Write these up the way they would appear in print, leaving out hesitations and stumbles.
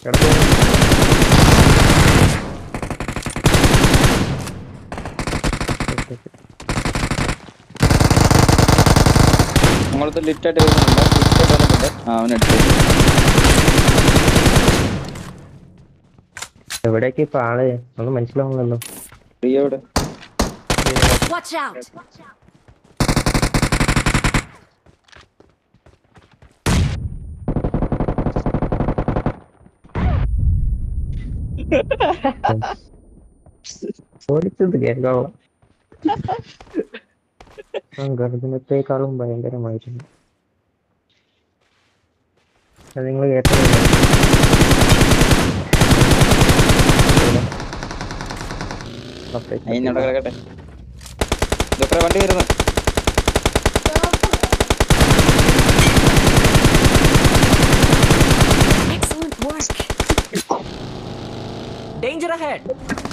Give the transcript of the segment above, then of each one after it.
നമ്മളത് ലിറ്റായിട്ട് വരുന്നുണ്ട്. അവനെടുത്തു. എവിടേക്ക് ഇപ്പൊ ആള് ഒന്നും മനസ്സിലാവുന്നല്ലോ. എവിടെ ഓടിച്ചത് കേൾക്കാവോ? ഗർഭിണത്തെക്കാളും ഭയങ്കരമായിട്ടുണ്ട്. അത് നിങ്ങൾ കേട്ടിട്ടുണ്ടോ? കിടക്കട്ടെ. വണ്ടി വരുന്നു. Danger ahead.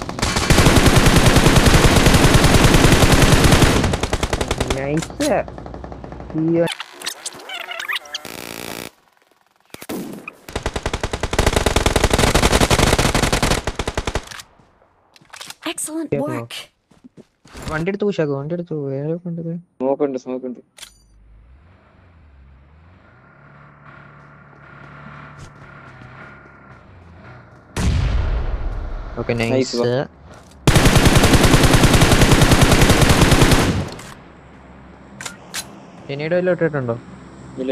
Nice. Excellent work. വണ്ടി എടുത്ത് പൂശാക്കോ? വണ്ടി എടുത്ത് വേറെ കൊണ്ടത് സ്മോക്കുണ്ട്. Okay nice. പിന്നീട് വല്ലതും ഇട്ടിട്ടുണ്ടോ? ഇല്ല.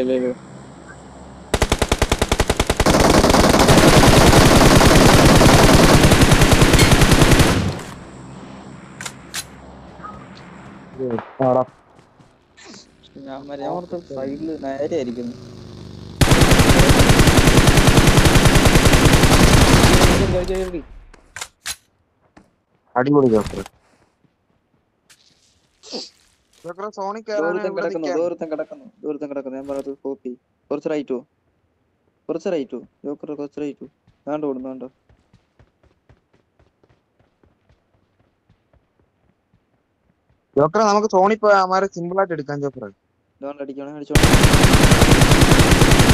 ഞാൻ ഓർത്ത് സൈഡില് നേരെ ആയിരിക്കുന്നു. അടിപൊളി ദൂരത്തും കിടക്കുന്നു. ഞാൻ പറഞ്ഞത് കോപ്പി. കുറച്ച് റൈറ്റോ ജോക്കർ, കുറച്ച് റൈറ്റോ. വേണ്ട ഓടുന്നു. വേണ്ട ജോക്കറെ നമുക്ക് സോണി പോയാൽ സിമ്പിൾ ആയിട്ട് എടുക്കാം. ജോക്കറെ അടിച്ചോണം.